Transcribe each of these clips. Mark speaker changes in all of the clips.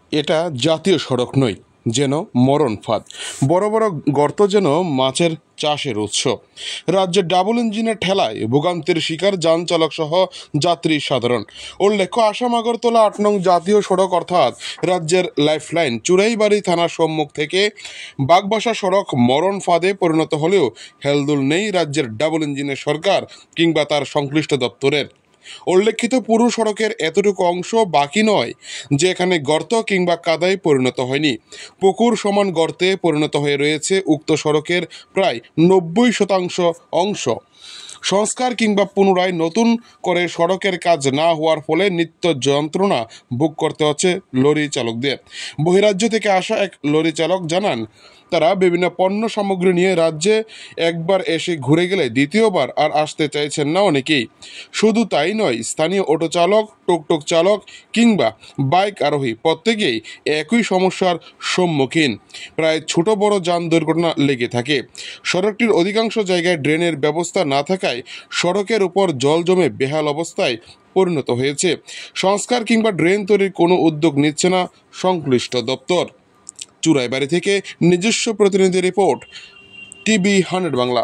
Speaker 1: এটা জাতীয় সড়ক নয়, যেন মরণ ফাঁদ। বড় বড় গর্ত যেন মাছের চাষের উৎস। রাজ্যের ডাবল ইঞ্জিনের ঠেলায় ভোগান্তির শিকার যান চালক সহ যাত্রী সাধারণ। উল্লেখ্য, আসাম আগরতলা ৮ নং জাতীয় সড়ক অর্থাৎ রাজ্যের লাইফলাইন চুরাইবাড়ি থানার সম্মুখ থেকে বাগবাসা সড়ক মরণ ফাঁদে পরিণত হলেও হেলদোল নেই রাজ্যের ডাবল ইঞ্জিনের সরকার কিংবা তার সংশ্লিষ্ট দপ্তরের। উল্লেখিত পুরো সড়কের এতটুকু অংশ বাকি নয় যে এখানে গর্ত কিংবা কাদায় পরিণত হয়নি। পুকুর সমান গর্তে পরিণত হয়ে রয়েছে উক্ত সড়কের প্রায় ৯০% অংশ। সংস্কার কিংবা পুনরায় নতুন করে সড়কের কাজ না হওয়ার ফলে নিত্য যন্ত্রণা ভোগ করতে হচ্ছে লরি চালকদের। বহিরাজ্য থেকে আসা এক লরি চালক জানান, তারা বিভিন্ন পণ্য সামগ্রী নিয়ে রাজ্যে একবার এসে ঘুরে গেলে দ্বিতীয়বার আর আসতে চাইছেন না অনেকেই। শুধু তাই নয়, স্থানীয় অটো চালক, টুকটুক চালক কিংবা বাইক আরোহী প্রত্যেকেই একই সমস্যার সম্মুখীন। প্রায় ছোট বড় যান দুর্ঘটনা লেগে থাকে। সড়কটির অধিকাংশ জায়গায় ড্রেনের ব্যবস্থা না থাকায় সড়কের উপর জল জমে বেহাল অবস্থায় পরিণত হয়েছে। সংস্কার কিংবা ড্রেন তৈরির কোনো উদ্যোগ নিচ্ছে না সংশ্লিষ্ট দপ্তর। চুরাইবাড়ি থেকে নিজস্ব প্রতিনিধি রিপোর্ট, टीवी 100 बांग्ला।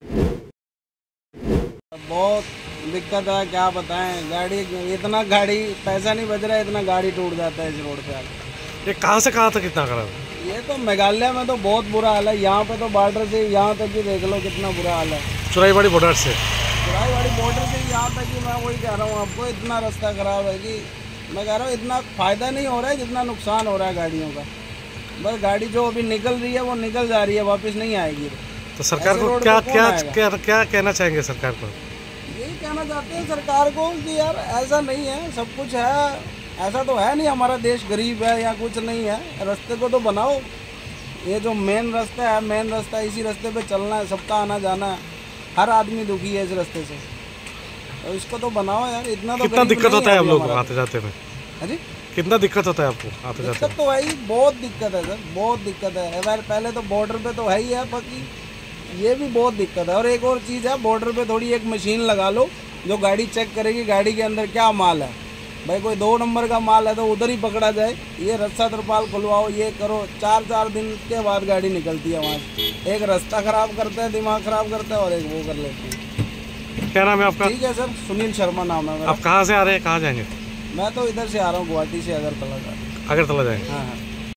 Speaker 2: बहुत दिक्कत है, क्या बताएं। इतना गाड़ी पैसा नहीं बच रहा है, इतना गाड़ी टूट जाता है इस रोड पे।
Speaker 3: ये कहाँ से कहाँ तक कितना खराब?
Speaker 2: ये तो मेघालय में तो बहुत बुरा हाल है। यहाँ पे तो बॉर्डर से यहाँ तक ही देख लो कितना बुरा हाल है।
Speaker 3: चुराईबाड़ी बॉर्डर से
Speaker 2: यहाँ तक ही, मैं वही कह रहा हूँ आपको, इतना रास्ता खराब है कि मैं कह रहा हूँ इतना फ़ायदा नहीं हो रहा है जितना नुकसान हो रहा है गाड़ियों का। बस गाड़ी जो अभी निकल रही है वो निकल जा रही है, वापस नहीं आएगी।
Speaker 3: तो सरकार को क्या क्या क्या क्या कहना चाहेंगे सरकार को?
Speaker 2: यही कहना चाहते हैं सरकार को कि यार ऐसा नहीं है, सब कुछ है, ऐसा तो है नहीं हमारा देश गरीब है या कुछ नहीं है। रास्ते को तो बनाओ। ये जो मेन रास्ता है इसी रास्ते पे चलना है, सबका आना जाना है, हर आदमी दुखी है इस रास्ते से, तो इसको तो बनाओ यार। इतना तो
Speaker 3: कितना दिक्कत होता है आप लोग आते जाते में?
Speaker 2: हाँ जी,
Speaker 3: कितना दिक्कत होता है आपको आते जाते?
Speaker 2: दिक्कत तो है ही, बहुत दिक्कत है सर, बहुत दिक्कत है। पहले तो बॉर्डर पे तो है ही है, बाकी ये भी बहुत दिक्कत है। और एक और चीज़ है, बॉर्डर पे थोड़ी एक मशीन लगा लो जो गाड़ी चेक करेगी गाड़ी के अंदर क्या माल है। भाई कोई 2 नंबर का माल है तो उधर ही पकड़ा जाए। ये रस्सा तरपाल खुलवाओ, ये करो, 4 दिन के बाद गाड़ी निकलती है वहाँ से। एक रास्ता ख़राब करते हैं, दिमाग ख़राब करते हैं, और एक वो कर लेते हैं।
Speaker 3: क्या नाम है आपका?
Speaker 2: ठीक है सर, सुनील शर्मा नाम है मेरा।
Speaker 3: आप कहाँ से आ रहे हैं, कहाँ जाएंगे?
Speaker 2: मैं तो इधर से आ रहा हूँ, गुवाहाटी से अगरतला
Speaker 3: जाएंगे।
Speaker 2: हाँ।